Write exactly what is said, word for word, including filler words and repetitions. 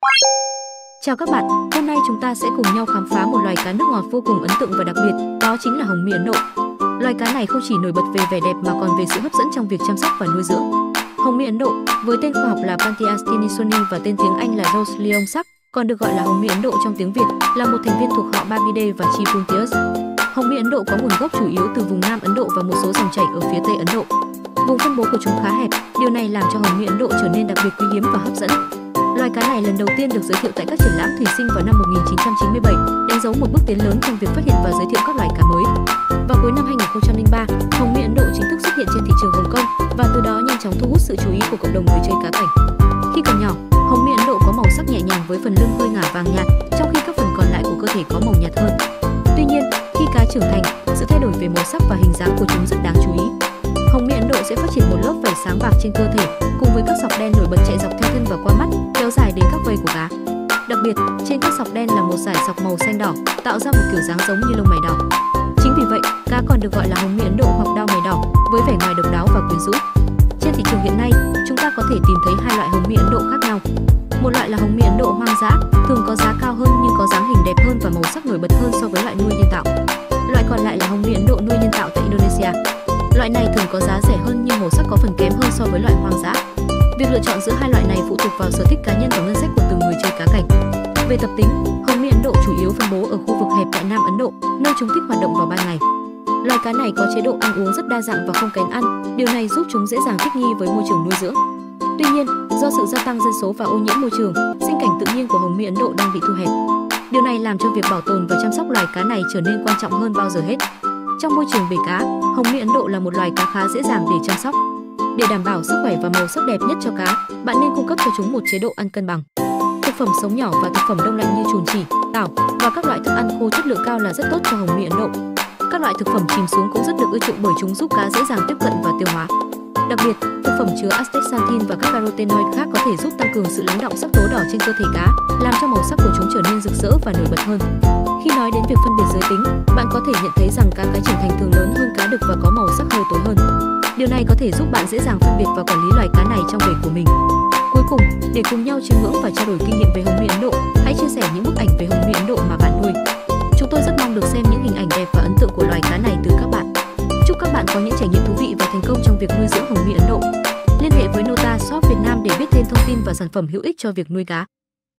Chào các bạn, hôm nay chúng ta sẽ cùng nhau khám phá một loài cá nước ngọt vô cùng ấn tượng và đặc biệt, đó chính là hồng mi Ấn Độ. Loài cá này không chỉ nổi bật về vẻ đẹp mà còn về sự hấp dẫn trong việc chăm sóc và nuôi dưỡng. Hồng mi Ấn Độ, với tên khoa học là Panthea stinisoni và tên tiếng Anh là Rose Lyon Sắc, còn được gọi là hồng mi Ấn Độ trong tiếng Việt, là một thành viên thuộc họ Babidae và Chipuntius. Hồng mi Ấn Độ có nguồn gốc chủ yếu từ vùng Nam Ấn Độ và một số dòng chảy ở phía Tây Ấn Độ. Vùng phân bố của chúng khá hẹp, điều này làm cho hồng mi Ấn Độ trở nên đặc biệt quý hiếm và hấp dẫn. Loài cá này lần đầu tiên được giới thiệu tại các triển lãm thủy sinh vào năm một nghìn chín trăm chín mươi bảy, đánh dấu một bước tiến lớn trong việc phát hiện và giới thiệu các loài cá mới. Vào cuối năm hai nghìn không trăm lẻ ba, hồng mi Ấn Độ chính thức xuất hiện trên thị trường Hồng Kông và từ đó nhanh chóng thu hút sự chú ý của cộng đồng người chơi cá cảnh. Khi còn nhỏ, hồng mi Ấn Độ có màu sắc nhẹ nhàng với phần lưng hơi ngả vàng nhạt, trong khi các phần còn lại của cơ thể có màu nhạt hơn. Tuy nhiên, khi cá trưởng thành, sự thay đổi về màu sắc và hình dáng của chúng rất đáng chú ý. Hồng mi Ấn Độ sẽ phát triển một lớp vảy sáng bạc trên cơ thể, cùng với các sọc đen nổi bật chạy dọc theo thân và qua mắt, kéo dài đến các vây của cá. Đặc biệt, trên các sọc đen là một dải sọc màu xanh đỏ, tạo ra một kiểu dáng giống như lông mày đỏ. Chính vì vậy, cá còn được gọi là hồng mi Ấn Độ hoặc đao mày đỏ, với vẻ ngoài độc đáo và quyến rũ. Trên thị trường hiện nay, chúng ta có thể tìm thấy hai loại hồng mi Ấn Độ khác nhau. Một loại là hồng mi Ấn Độ hoang dã, thường có giá cao hơn nhưng có dáng hình đẹp hơn và màu sắc nổi bật hơn so với loại nuôi nhân tạo. Loại còn lại là hồng mi Ấn Độ nuôi nhân tạo tại Indonesia. Loại này thường có giá rẻ hơn nhưng màu sắc có phần kém hơn so với loại hoang dã. Việc lựa chọn giữa hai loại này phụ thuộc vào sở thích cá nhân và ngân sách của từng người chơi cá cảnh. Về tập tính, hồng mi Ấn Độ chủ yếu phân bố ở khu vực hẹp tại Nam Ấn Độ, nơi chúng thích hoạt động vào ban ngày. Loài cá này có chế độ ăn uống rất đa dạng và không kén ăn, điều này giúp chúng dễ dàng thích nghi với môi trường nuôi dưỡng. Tuy nhiên, do sự gia tăng dân số và ô nhiễm môi trường, sinh cảnh tự nhiên của hồng mi Ấn Độ đang bị thu hẹp. Điều này làm cho việc bảo tồn và chăm sóc loài cá này trở nên quan trọng hơn bao giờ hết. Trong môi trường bể cá, hồng mi Ấn Độ là một loài cá khá dễ dàng để chăm sóc. Để đảm bảo sức khỏe và màu sắc đẹp nhất cho cá, bạn nên cung cấp cho chúng một chế độ ăn cân bằng. Thực phẩm sống nhỏ và thực phẩm đông lạnh như chùn chỉ, tảo và các loại thức ăn khô chất lượng cao là rất tốt cho hồng mi Ấn Độ. Các loại thực phẩm chìm xuống cũng rất được ưa chuộng bởi chúng giúp cá dễ dàng tiếp cận và tiêu hóa. Đặc biệt, thực phẩm chứa astaxanthin và các carotenoid khác có thể giúp tăng cường sự lắng đọng sắc tố đỏ trên cơ thể cá, làm cho màu sắc của chúng trở nên rực rỡ và nổi bật hơn. Khi nói đến việc phân biệt giới tính, bạn có thể nhận thấy rằng cá cái trưởng thành thường lớn hơn cá đực và có màu sắc hơi tối hơn. Điều này có thể giúp bạn dễ dàng phân biệt và quản lý loài cá này trong bể của mình. Cuối cùng, để cùng nhau chiêm ngưỡng và trao đổi kinh nghiệm về hồng mi Ấn Độ, hãy chia sẻ những bức ảnh về hồng mi Ấn Độ mà bạn nuôi. Chúng tôi rất mong được xem những hình ảnh đẹp và ấn tượng của loài cá này từ các bạn. Chúc các bạn có những trải nghiệm thú vị và thành công trong việc nuôi dưỡng hồng mi Ấn Độ. Liên hệ với Nota Shop Việt Nam để biết thêm thông tin và sản phẩm hữu ích cho việc nuôi cá.